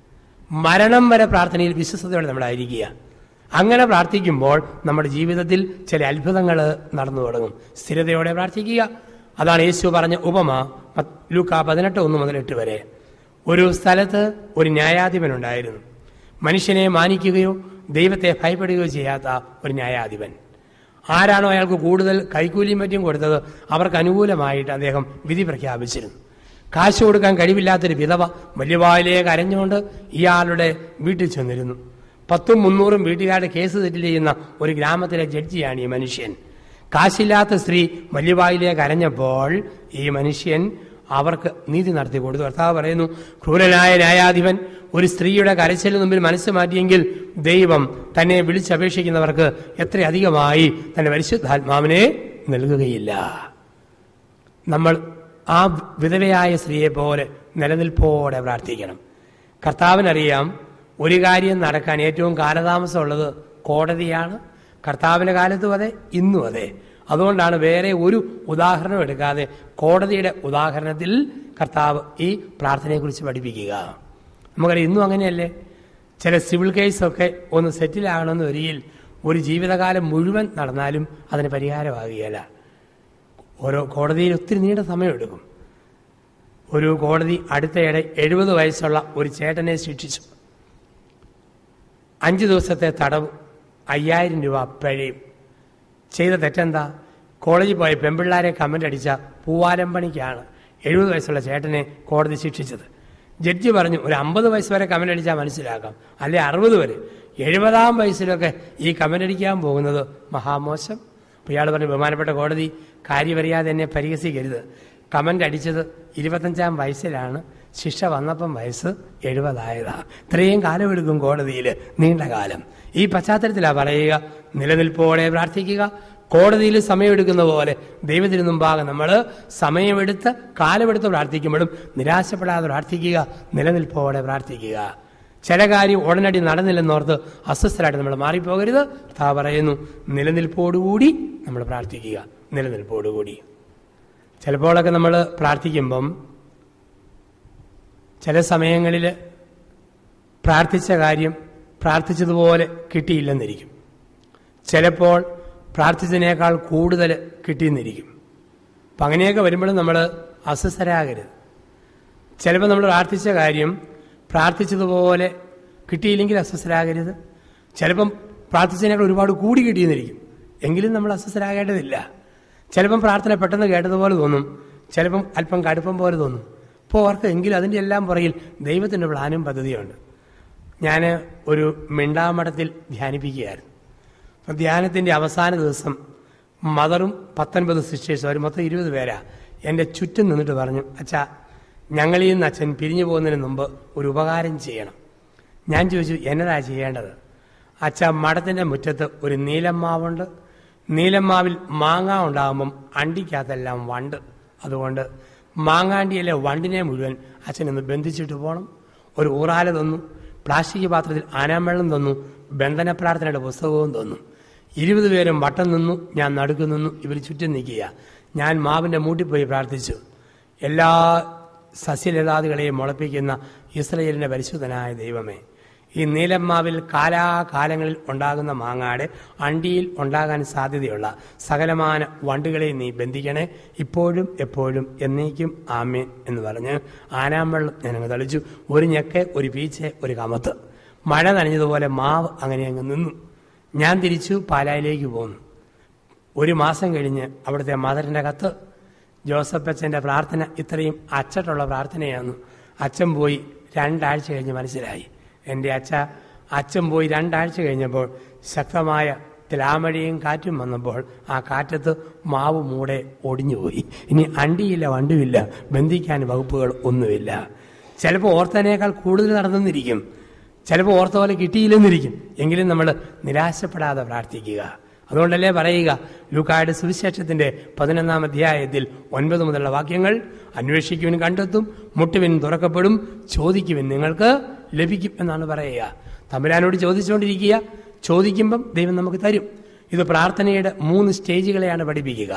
മരണം വരെ പ്രാർത്ഥനയിൽ വിശ്വസ്തയോടെ നമ്മളായിരിക്കുക. അങ്ങനെ പ്രാർത്ഥിക്കുമ്പോൾ നമ്മുടെ ജീവിതത്തിൽ ചില അത്ഭുതങ്ങൾ നടന്നു തുടങ്ങും. സ്ഥിരതയോടെ പ്രാർത്ഥിക്കുക. അതാണ് യേശു പറഞ്ഞ ഉപമ. ലൂക്ക 18:1 മുതൽ 8 വരെ. ഒരു സ്ഥലത്ത് ഒരു ന്യായാധിപനുണ്ടായിരുന്നു. മനുഷ്യനെ മാനിക്കുകയോ ദൈവത്തെ ഭയപ്പെടുകയോ ചെയ്യാത്ത ഒരു ന്യായാധിപൻ. ആരാണോ അയാൾക്ക് കൂടുതൽ കൈക്കൂലിയും മറ്റും കൊടുത്തത് അവർക്ക് അനുകൂലമായിട്ട് അദ്ദേഹം വിധി പ്രഖ്യാപിച്ചിരുന്നു. കാശ് കൊടുക്കാൻ കഴിവില്ലാത്തൊരു വിധവ വലിയ വായിലേക്ക് അരഞ്ഞുകൊണ്ട് ഇയാളുടെ വീട്ടിൽ ചെന്നിരുന്നു. 10-300 വീട്ടുകാരുടെ കേസ് സെറ്റിൽ ചെയ്യുന്ന ഒരു ഗ്രാമത്തിലെ ജഡ്ജിയാണ് ഈ മനുഷ്യൻ. കാശില്ലാത്ത സ്ത്രീ വലിയ വായിലേക്ക് അരഞ്ഞപ്പോൾ ഈ മനുഷ്യൻ അവർക്ക് നീതി നടത്തി കൊടുത്തു. കർത്താവ് പറയുന്നു, ക്രൂരനായ ന്യായാധിപൻ ഒരു സ്ത്രീയുടെ കരച്ചിലിന് മുമ്പിൽ മനസ്സ് മാറ്റിയെങ്കിൽ ദൈവം തന്നെ വിളിച്ചപേക്ഷിക്കുന്നവർക്ക് എത്രയധികമായി തന്റെ പരിശുദ്ധാത്മാവിനെ നൽകുകയില്ല. നമ്മൾ ആ വിധവയായ സ്ത്രീയെ പോലെ നിലനിൽപ്പോടെ പ്രാർത്ഥിക്കണം. കർത്താവിനറിയാം ഒരു കാര്യം നടക്കാൻ ഏറ്റവും കാലതാമസമുള്ളത് കോടതിയാണ്. കർത്താവിൻ്റെ കാലത്തും അതെ, ഇന്നും അതെ. അതുകൊണ്ടാണ് വേറെ ഒരു ഉദാഹരണം എടുക്കാതെ കോടതിയുടെ ഉദാഹരണത്തിൽ കർത്താവ് ഈ പ്രാർത്ഥനയെക്കുറിച്ച് പഠിപ്പിക്കുക. നമുക്കറിയാം ഇന്നും അങ്ങനെയല്ലേ. ചില സിവിൽ കേസൊക്കെ ഒന്ന് സെറ്റിലാകണമെന്ന് വരികയിൽ ഒരു ജീവിതകാലം മുഴുവൻ നടന്നാലും അതിന് പരിഹാരമാകുകയില്ല. ഓരോ കോടതിയിൽ ഒത്തിരി നീണ്ട സമയമെടുക്കും. ഒരു കോടതി അടുത്തയിടെ 70 വയസ്സുള്ള ഒരു ചേട്ടനെ ശിക്ഷിച്ചു. 5 ദിവസത്തെ തടവ്, 5000 രൂപ പിഴയും. ചെയ്ത തെറ്റെന്താ? കോളേജിൽ പോയ പെൺപിള്ളാരെ കമന്റ് അടിച്ച പൂവാലം പണിക്കാണ് 70 വയസ്സുള്ള ചേട്ടനെ കോടതി ശിക്ഷിച്ചത്. ജഡ്ജി പറഞ്ഞു, ഒരു 50 വയസ്സ് വരെ കമന്റ് അടിച്ചാൽ മനസ്സിലാക്കാം, അല്ലെ 60 വരെ. 70-ാം വയസ്സിലൊക്കെ ഈ കമന്റ് അടിക്കാൻ പോകുന്നത് മഹാമോശം. അപ്പോൾ ഇയാൾ പറഞ്ഞു, ബഹുമാനപ്പെട്ട കോടതി, കാര്യമറിയാതെ എന്നെ പരിഹസിക്കരുത്. കമന്റ് അടിച്ചത് 25-ാം വയസ്സിലാണ്. ശിക്ഷ വന്നപ്പം വയസ്സ് 70 ആയതാ. ഇത്രയും കാലമെടുക്കും കോടതിയിൽ, നീണ്ട കാലം. ഈ പശ്ചാത്തലത്തിലാണ് പറയുക, നിലനിൽപ്പോടെ പ്രാർത്ഥിക്കുക. കോടതിയിൽ സമയമെടുക്കുന്ന പോലെ ദൈവത്തിന് മുമ്പാകെ നമ്മൾ സമയമെടുത്ത് കാലമെടുത്ത് പ്രാർത്ഥിക്കുമ്പോഴും നിരാശപ്പെടാതെ പ്രാർത്ഥിക്കുക, നിലനിൽപ്പോടെ പ്രാർത്ഥിക്കുക. ചില കാര്യം ഉടനടി നടന്നില്ലെന്നോർത്ത് അസ്വസ്ഥരായിട്ട് നമ്മൾ മാറിപ്പോകരുത്. കർത്താവ് പറയുന്നു, നിലനിൽപ്പോടുകൂടി നമ്മൾ പ്രാർത്ഥിക്കുക, നിലനിൽപ്പോടുകൂടി. ചിലപ്പോഴൊക്കെ നമ്മൾ പ്രാർത്ഥിക്കുമ്പം ചില സമയങ്ങളിൽ പ്രാർത്ഥിച്ച കാര്യം പ്രാർത്ഥിച്ചതുപോലെ കിട്ടിയില്ലെന്നിരിക്കും. ചിലപ്പോൾ പ്രാർത്ഥിച്ചതിനേക്കാൾ കൂടുതൽ കിട്ടിയെന്നിരിക്കും. അപ്പം അങ്ങനെയൊക്കെ വരുമ്പോഴും നമ്മൾ അസ്വസ്ഥരാകരുത്. ചിലപ്പോൾ നമ്മൾ പ്രാർത്ഥിച്ച കാര്യം പ്രാർത്ഥിച്ചതുപോലെ കിട്ടിയില്ലെങ്കിൽ അസ്വസ്ഥരാകരുത്. ചിലപ്പം പ്രാർത്ഥിച്ചതിനേക്കാൾ ഒരുപാട് കൂടി കിട്ടിയെന്നിരിക്കും, എങ്കിലും നമ്മൾ അസ്വസ്ഥരാകേണ്ടതില്ല. ചിലപ്പം പ്രാർത്ഥന പെട്ടെന്ന് കേട്ടതുപോലെ തോന്നും, ചിലപ്പം അല്പം കടുപ്പം പോലെ തോന്നും. അപ്പോൾ ഓർക്ക് എങ്കിലും അതിൻ്റെ എല്ലാം പുറകിൽ ദൈവത്തിൻ്റെ പ്ലാനും പദ്ധതിയുണ്ട്. ഞാൻ ഒരു മിണ്ടാമഠത്തിൽ ധ്യാനിപ്പിക്കുകയായിരുന്നു. അപ്പം ധ്യാനത്തിൻ്റെ അവസാന ദിവസം മദറും 19 സിസ്റ്റേഴ്സും, അവർ മൊത്തം 20 പേരാ, എൻ്റെ ചുറ്റും നിന്നിട്ട് പറഞ്ഞു, അച്ഛാ, ഞങ്ങളിൽ നിന്ന് അച്ഛൻ പിരിഞ്ഞു പോകുന്നതിന് മുമ്പ് ഒരു ഉപകാരം ചെയ്യണം. ഞാൻ ചോദിച്ചു, എന്നതാ ചെയ്യേണ്ടത്? അച്ഛാ, മഠത്തിൻ്റെ മുറ്റത്ത് ഒരു നീലമ്മാവുണ്ട്. നീലമ്മാവിൽ മാങ്ങ ഉണ്ടാകുമ്പം അണ്ടിക്കകത്തെല്ലാം വണ്ട്. അതുകൊണ്ട് മാങ്ങാണ്ടിയിലെ വണ്ടിനെ മുഴുവൻ അച്ഛനൊന്ന് ബന്ധിച്ചിട്ട് പോകണം. ഒരു ഊറാല തന്നു, പ്ലാസ്റ്റിക് പാത്രത്തിൽ ആനാമ്പെള്ളം തന്നു, ബന്ധന പ്രാർത്ഥനയുടെ പുസ്തകവും തന്നു. 20 പേരും വട്ടം നിന്നു, ഞാൻ നടുക്ക് നിന്നു, ഇവർ ചുറ്റും നിൽക്കുക. ഞാൻ മാവിൻ്റെ മൂട്ടിൽ പോയി പ്രാർത്ഥിച്ചു. എല്ലാ സസ്യലതാദികളെയും മുളപ്പിക്കുന്ന ഇസ്രായേലിൻ്റെ പരിശുദ്ധനായ ദൈവമേ, ഈ നീലമ്മാവിൽ കാലാകാലങ്ങളിൽ ഉണ്ടാകുന്ന മാങ്ങാട് അണ്ടിയിൽ ഉണ്ടാകാൻ സാധ്യതയുള്ള സകലമാന വണ്ടുകളെ നീ ബന്ധിക്കണേ, ഇപ്പോഴും എപ്പോഴും എന്നേക്കും ആമേൻ എന്ന് പറഞ്ഞ് ആനാമ്പെള്ളം ഞാനങ്ങ് തളിച്ചു. ഒരു ഞെക്ക്, ഒരു പീച്ച്, ഒരു കമത്ത്. മഴ നനഞ്ഞതുപോലെ മാവ് അങ്ങനെ അങ്ങ് നിന്നു. ഞാൻ തിരിച്ചു പാലായിലേക്ക് പോന്നു. 1 മാസം കഴിഞ്ഞ് അവിടുത്തെ മദറിൻ്റെ കത്ത്, ജോസഫ് അച്ഛൻ്റെ പ്രാർത്ഥന ഇത്രയും അച്ചട്ടുള്ള പ്രാർത്ഥനയായിരുന്നു. അച്ഛൻ പോയി 2 ആഴ്ച കഴിഞ്ഞ് മനസ്സിലായി. എൻ്റെ അച്ഛൻ പോയി 2 ആഴ്ച കഴിഞ്ഞപ്പോൾ ശക്തമായ തിലാമഴയും കാറ്റും വന്നപ്പോൾ ആ കാറ്റത്ത് മാവ് മൂടെ ഒടിഞ്ഞുപോയി. ഇനി അണ്ടിയില്ല, വണ്ടുമില്ല, ബന്ധിക്കാൻ വകുപ്പുകൾ ഒന്നുമില്ല. ചിലപ്പോൾ ഓർത്തതിനേക്കാൾ കൂടുതൽ നടന്നെന്നിരിക്കും, ചിലപ്പോൾ ഓർത്ത പോലെ കിട്ടിയില്ലെന്നിരിക്കും. എങ്കിലും നമ്മൾ നിരാശപ്പെടാതെ പ്രാർത്ഥിക്കുക. അതുകൊണ്ടല്ലേ പറയുക, ലൂക്കായുടെ സുവിശേഷത്തിൻ്റെ 11-ാം അധ്യായത്തിൽ 9 മുതലുള്ള വാക്യങ്ങൾ, അന്വേഷിക്കുവിൻ കണ്ടെത്തും, മുട്ടുവിൻ തുറക്കപ്പെടും, ചോദിക്കുവിൻ നിങ്ങൾക്ക് ലഭിക്കും എന്നാണ് പറയുക. തമ്പുരാനോട് ചോദിച്ചുകൊണ്ടിരിക്കുക, ചോദിക്കുമ്പം ദൈവം നമുക്ക് തരും. ഇത് പ്രാർത്ഥനയുടെ 3 സ്റ്റേജുകളെയാണ് പഠിപ്പിക്കുക.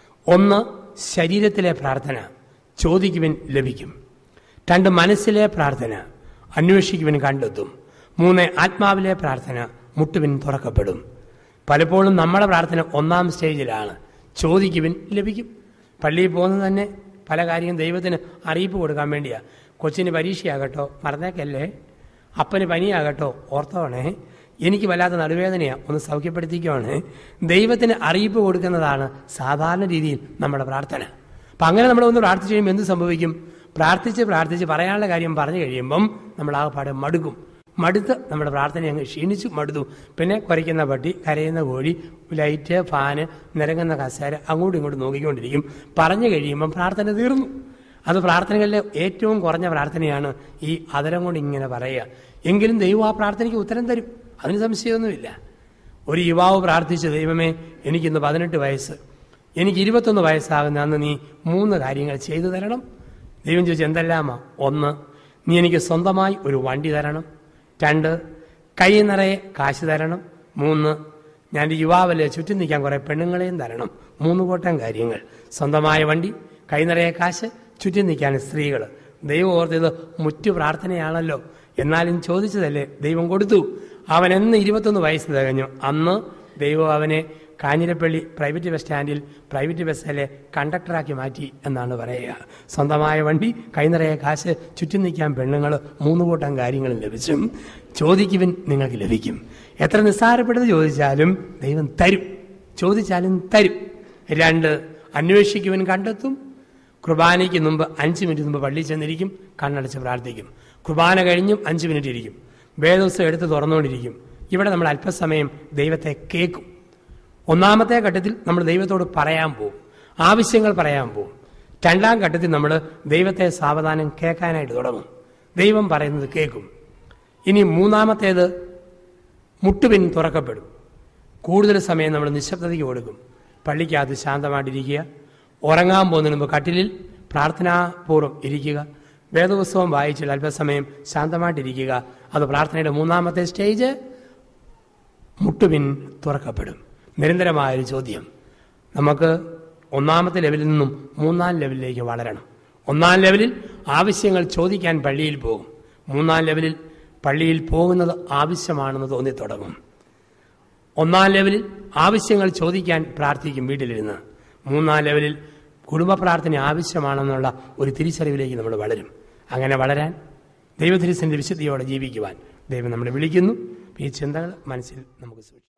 1, ശരീരത്തിലെ പ്രാർത്ഥന, ചോദിക്കുവിൻ ലഭിക്കും. 2, മനസ്സിലെ പ്രാർത്ഥന, അന്വേഷിക്കുവിൻ കണ്ടെത്തും. 3, ആത്മാവിലെ പ്രാർത്ഥന, മുട്ടുവിൻ തുറക്കപ്പെടും. പലപ്പോഴും നമ്മുടെ പ്രാർത്ഥന 1-ാം സ്റ്റേജിലാണ്, ചോദിക്കുവിൻ ലഭിക്കും. പള്ളിയിൽ പോകുന്നത് തന്നെ പല കാര്യം ദൈവത്തിന് അറിയിപ്പ് കൊടുക്കാൻ വേണ്ടിയാണ്. കൊച്ചിന് പരീക്ഷയാകട്ടോ, മറന്നേക്കല്ലേ. അപ്പന് പനിയാകട്ടോ, ഓർത്തോണേ. എനിക്ക് വല്ലാത്ത നടുവേദനയാണ്, ഒന്ന് സൗഖ്യപ്പെടുത്തിക്കുവാണ്. ദൈവത്തിന് അറിയിപ്പ് കൊടുക്കുന്നതാണ് സാധാരണ രീതിയിൽ നമ്മുടെ പ്രാർത്ഥന. അപ്പം അങ്ങനെ നമ്മളൊന്ന് പ്രാർത്ഥിച്ച് കഴിയുമ്പോൾ എന്ത് സംഭവിക്കും? പ്രാർത്ഥിച്ച് പറയാനുള്ള കാര്യം പറഞ്ഞു കഴിയുമ്പം നമ്മൾ ആകെപ്പാടെ മടുത്ത് നമ്മുടെ പ്രാർത്ഥന അങ്ങ് ക്ഷീണിച്ചു മടുത്തു. പിന്നെ കുരയ്ക്കുന്ന പട്ടി, കരയുന്ന കോഴി, ലൈറ്റ്, ഫാന്, നിരങ്ങുന്ന കസേര അങ്ങോട്ടും ഇങ്ങോട്ടും നോക്കിക്കൊണ്ടിരിക്കും. പറഞ്ഞു കഴിയുമ്പം പ്രാർത്ഥന തീർന്നു. അത് പ്രാർത്ഥനകളിലെ ഏറ്റവും കുറഞ്ഞ പ്രാർത്ഥനയാണ് ഈ അതരം കൊണ്ട് ഇങ്ങനെ പറയുക. എങ്കിലും ദൈവം ആ പ്രാർത്ഥനയ്ക്ക് ഉത്തരം തരും, അതിന് സംശയമൊന്നുമില്ല. ഒരു യുവാവ് പ്രാർത്ഥിച്ചു, ദൈവമേ, എനിക്കിന്ന് 18 വയസ്സ്, എനിക്ക് 21 വയസ്സാകുന്ന അന്ന് നീ 3 കാര്യങ്ങൾ ചെയ്തു തരണം. ദൈവം ചോദിച്ചു, എന്തെല്ലാമാ? 1, നീ എനിക്ക് സ്വന്തമായി ഒരു വണ്ടി തരണം. 2, കൈ നിറയെ കാശ് തരണം. 3, ഞാൻ യുവാവല്ലേ, ചുറ്റും നിൽക്കാൻ കുറേ പെണ്ണുങ്ങളെയും തരണം. 3 കൂട്ടം കാര്യങ്ങൾ. സ്വന്തമായ വണ്ടി, കൈ നിറയെ കാശ്, ചുറ്റും നിൽക്കാൻ സ്ത്രീകൾ. ദൈവം ഓർത്തത് മുറ്റു പ്രാർത്ഥനയാണല്ലോ, എന്നാലും ചോദിച്ചതല്ലേ, ദൈവം കൊടുത്തു. അവൻ എന്ന് 21 വയസ്സ് തികഞ്ഞു, അന്ന് ദൈവം അവനെ കാഞ്ഞിരപ്പള്ളി പ്രൈവറ്റ് ബസ് സ്റ്റാൻഡിൽ പ്രൈവറ്റ് ബസ്സിലെ കണ്ടക്ടറാക്കി മാറ്റി എന്നാണ് പറയുക. സ്വന്തമായ വണ്ടി, കൈനിറയെ കാശ്, ചുറ്റും നിൽക്കാൻ പെണ്ണുങ്ങൾ, 3 കൂട്ടം കാര്യങ്ങളും ലഭിച്ചു. ചോദിക്കുവിൻ നിങ്ങൾക്ക് ലഭിക്കും. എത്ര നിസ്സാരപ്പെട്ടത് ചോദിച്ചാലും ദൈവം തരും, ചോദിച്ചാലും തരും. 2, അന്വേഷിക്കുവിൻ കണ്ടെത്തും. കുർബാനയ്ക്ക് മുമ്പ് 5 മിനിറ്റ് മുമ്പ് പള്ളിയിൽ ചെന്നിരിക്കും, കണ്ണടച്ച് പ്രാർത്ഥിക്കും. കുർബാന കഴിഞ്ഞും 5 മിനിറ്റ് ഇരിക്കും. വേദോത്സവം എടുത്ത് തുറന്നുകൊണ്ടിരിക്കും. ഇവിടെ നമ്മൾ അല്പസമയം ദൈവത്തെ കേൾക്കും. 1-ാമത്തെ ഘട്ടത്തിൽ നമ്മൾ ദൈവത്തോട് പറയാൻ പോകും, ആവശ്യങ്ങൾ പറയാൻ പോകും. 2-ാം ഘട്ടത്തിൽ നമ്മൾ ദൈവത്തെ സാവധാനം കേൾക്കാനായിട്ട് തുടങ്ങും, ദൈവം പറയുന്നത് കേൾക്കും. ഇനി 3-ാമത്തേത് മുട്ടുപിൻ തുറക്കപ്പെടും. കൂടുതൽ സമയം നമ്മൾ നിശബ്ദതയ്ക്ക് കൊടുക്കും. പള്ളിക്കകത്ത് ശാന്തമായിട്ടിരിക്കുക. ഉറങ്ങാൻ പോകുന്നതിന് മുമ്പ് കട്ടിലിൽ പ്രാർത്ഥനാപൂർവ്വം ഇരിക്കുക. വേദപുസ്തകം വായിച്ചിട്ട് അല്പസമയം ശാന്തമായിട്ടിരിക്കുക. അത് പ്രാർത്ഥനയുടെ മൂന്നാമത്തെ സ്റ്റേജ്. മുട്ടുപിൻ തുറക്കപ്പെടും. നിരന്തരമായൊരു ചോദ്യം. നമുക്ക് ഒന്നാമത്തെ ലെവലിൽ നിന്നും മൂന്നാം ലെവലിലേക്ക് വളരണം. ഒന്നാം ലെവലിൽ ആവശ്യങ്ങൾ ചോദിക്കാൻ പള്ളിയിൽ പോകും. മൂന്നാം ലെവലിൽ പള്ളിയിൽ പോകുന്നത് ആവശ്യമാണെന്ന് തോന്നി തുടങ്ങും. ഒന്നാം ലെവലിൽ ആവശ്യങ്ങൾ ചോദിക്കാൻ പ്രാർത്ഥിക്കും വീട്ടിലിരുന്ന്. മൂന്നാം ലെവലിൽ കുടുംബ പ്രാർത്ഥന ആവശ്യമാണെന്നുള്ള ഒരു തിരിച്ചറിവിലേക്ക് നമ്മൾ വളരും. അങ്ങനെ വളരാൻ ദൈവത്തിൻ്റെ വിശുദ്ധിയോടെ ജീവിക്കുവാൻ ദൈവം നമ്മളെ വിളിക്കുന്നു. ഈ ചിന്തകൾ മനസ്സിൽ നമുക്ക് സൂക്ഷിക്കാം.